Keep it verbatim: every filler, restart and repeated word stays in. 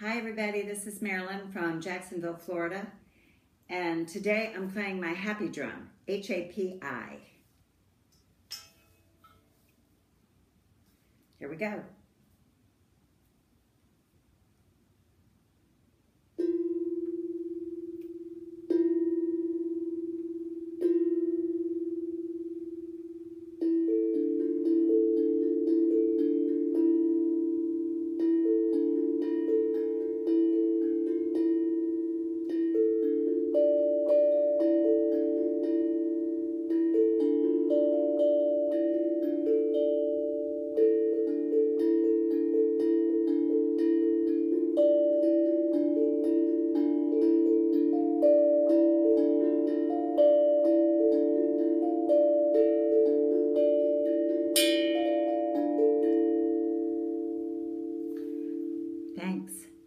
Hi everybody, this is Marilyn from Jacksonville, Florida, and today I'm playing my happy drum, H A P I. Here we go. Thanks.